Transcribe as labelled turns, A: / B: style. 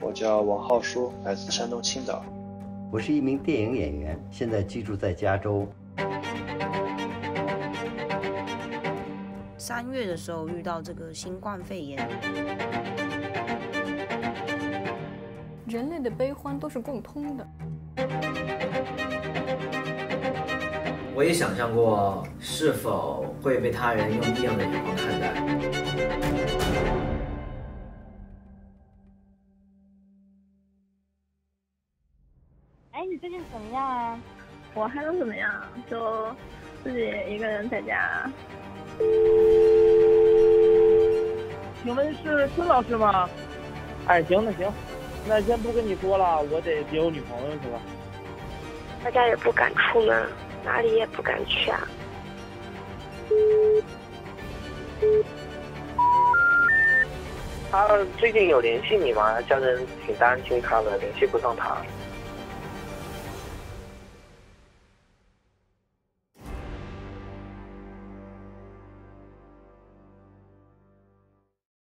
A: 我叫王浩书，来自山东青岛。
B: 我是一名电影演员，现在居住在加州。
C: 3月的时候遇到这个新冠肺炎，
D: 人类的悲欢都是共通的。
E: 我也想象过是否会被他人用异样的眼光看待。
F: 哎，你最近怎么样啊？
G: 我还能怎么样？就自己一个人在家。
H: 请问是孙老师吗？哎，行，那先不跟你说了，我得接我女朋友去了。
G: 大家也不敢出门，哪里也不敢去啊。
I: 他最近有联系你吗？家人挺担心他的，联系不上他。